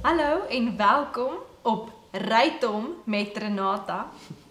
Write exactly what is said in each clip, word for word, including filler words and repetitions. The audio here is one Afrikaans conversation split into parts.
Hallo en welkom op Rytom met Renata.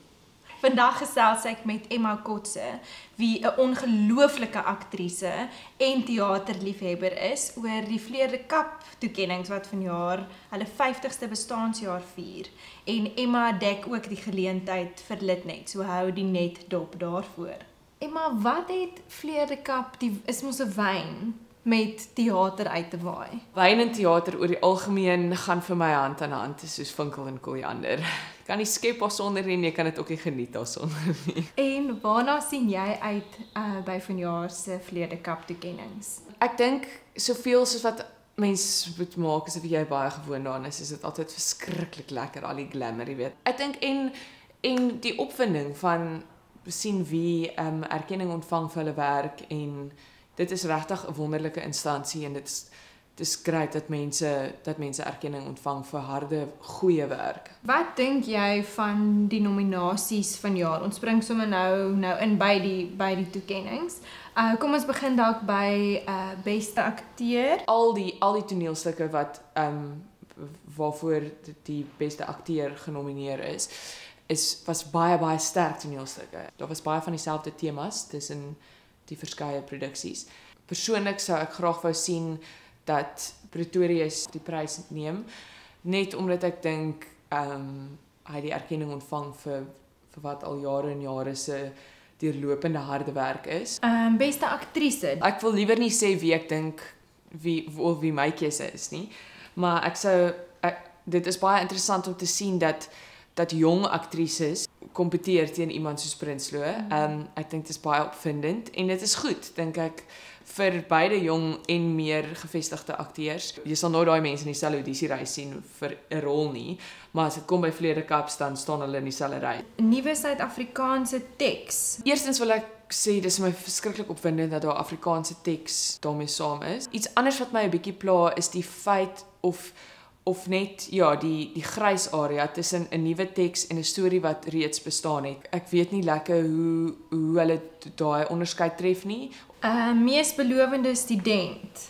Vandag gesels ek met Emma Kotzé, wie 'n ongelooflike aktrise en teaterliefhebber is oor die Fleur du Cap-teatertoekennings wat vanjaar hulle vyftigste bestaanjaar vier. En Emma dek ook die geleentheid vir Lidnet, so hou die net dop daarvoor. Emma, wat het Fleur du Cap, die is mos 'n wyn, met teater uit te waai? Wyn en teater oor die algemeen gaan vir my hand aan hand, soos vinkel en koriander. Jy kan nie skep daarsonder nie, jy kan dit ook nie geniet daarsonder nie. En waarna sien jy uit uh, by vanjaar se Fleur du Cap-toekennings? Ek dink soveel soos wat mens moet maak, asof jy baie gewoond daaraan is, is dit altyd verskriklik lekker, al die glamour, jy weet. Ek dink en en die opwinding van sien wie um, erkenning ontvang vir hulle werk, en dit is regtig 'n wonderlike instansie, en dit is dit is great dat mense dat mense erkenning ontvang vir harde, goeie werk. Wat dink jy van die nominasies vanjaar? Ons spring sommer nou nou in by die by die toekennings. Uh kom ons begin dalk by uh beste akteur. Al die al die toneelstukke wat um waarvoor die beste akteur genomineer is, is was baie baie sterk toneelstukke. Daar was baie van dieselfde temas tussen die verskeie produksies. Persoonlik sou ek graag wou sien dat Pretorius die prys neem, net omdat ek dink um, hy die erkenning ontvang vir, vir wat al jare en jare se deurlopende harde werk is. Um, beste aktrise. Ek wil liewer nie sê wie ek dink wie of wie my keuse is nie, maar ek sou ek, dit is baie interessant om te sien dat dat jong aktrises kompeteer teen iemand soos Prinsloo. Um, ek dink dit is baie opvindend en dit is goed, dink ek, vir beide jong en meer gevestigde akteurs. Jy sal nooit daai mense in dieselfde audisiereis sien vir 'n rol nie, maar as dit kom by Fleur du Cap, dan staan hulle in dieselfde ry. Nuwe Suid-Afrikaanse teks. Eerstens wil ek sê dis my verskriklik opwindend dat daar Afrikaanse teks daarmee saam is. Iets anders wat my 'n bietjie pla is die feit of of net ja die die grys area tussen 'n nuwe teks en 'n storie wat reeds bestaan het. Ek weet nie lekker hoe hoe hulle daai onderskeid tref nie. Uh mees belovende student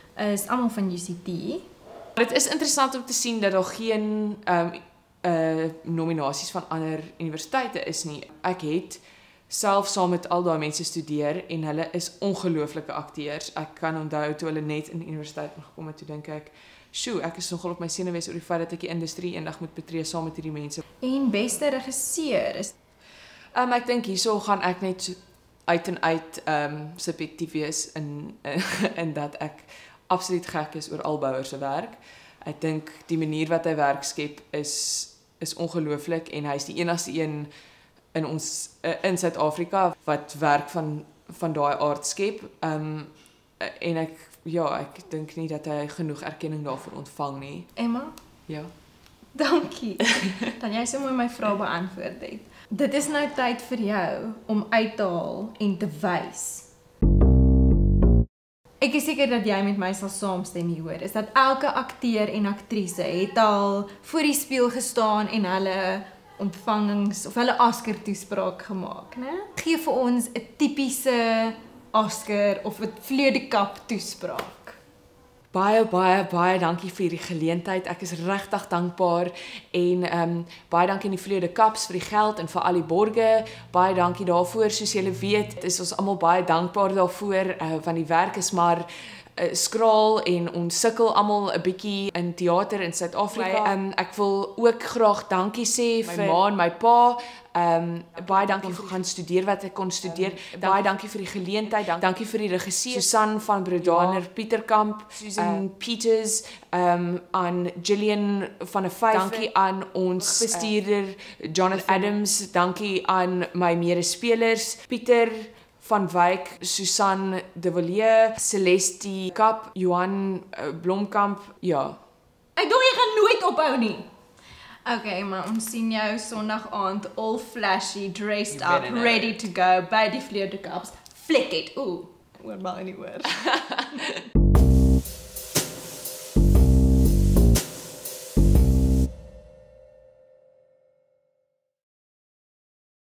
is almal van U C T. Dit is interessant om te sien dat daar geen um uh nominasies van ander universiteite is nie. Ek het self saam met al daai mense studeer en hulle is ongelooflike akteurs. Ek kan onthou toe hulle net in die universiteit gekom het, toe dink ek, sjoe, ek is nogal op my senuwees oor die feit dat ek die industrie eendag moet betree saam met hierdie mense. En beste regisseur is um, ek dink hierso gaan ek net uit en uit um, subjektief wees in, in dat ek absoluut gek is oor Albouwer se werk. Ek dink die manier wat hy werk skep is is ongelooflik, en hy is die enigste een in ons in Suid-Afrika wat werk van van daai aard skep. Um, en ek ja, ek dink nie dat hy genoeg erkenning daarvoor ontvang nie. Emma? Ja. Dankie. Dan jy sommer my vrae beantwoord het. Dit is nou tyd vir jou om uit te haal en te wys. Ek is seker dat jy met my sal saamstem hier, hoor, is dat elke akteur en aktrise het al voor die spieël gestaan en hulle ontvangings of hulle Oscar toespraak gemaak, né? Gee vir ons 'n tipiese Oscar of 'n Fleur du Cap toespraak. Baie, baie, baie dankie vir die geleentheid. Ek is regtig dankbaar, en um, baie dankie aan die Fleur du Caps vir die geld en vir al die borge. Baie dankie daarvoor. Soos julle weet, is ons almal baie dankbaar daarvoor, uh, want die werk is maar uh, skraal en ons sukkel almal 'n bietjie in teater in Suid-Afrika. Um, ek wil ook graag dankie sê vir my ma en my pa. Um, baie dankie vir gaan studeer wat ek kon studeer. Um, baie dankie vir die geleentheid. Dank, dankie vir die regisseur Susan van Brodaner, ja. Pieterkamp, Susan uh, Peters, um, aan Gillian van der Vyver. Dankie aan ons bestuurder Jonathan Adams. Dankie aan my medespelers Pieter van Wyk, Susan de Villiers, Celeste Kap, Johan uh, Blomkamp. Ja. Ek dink jy gaan nooit ophou nie. Okay, maar ons sien jou Sondag aand all flashy, dressed up, ready to go by die Fleur du Caps. Flick it. Ooh, oor baie nie hoor.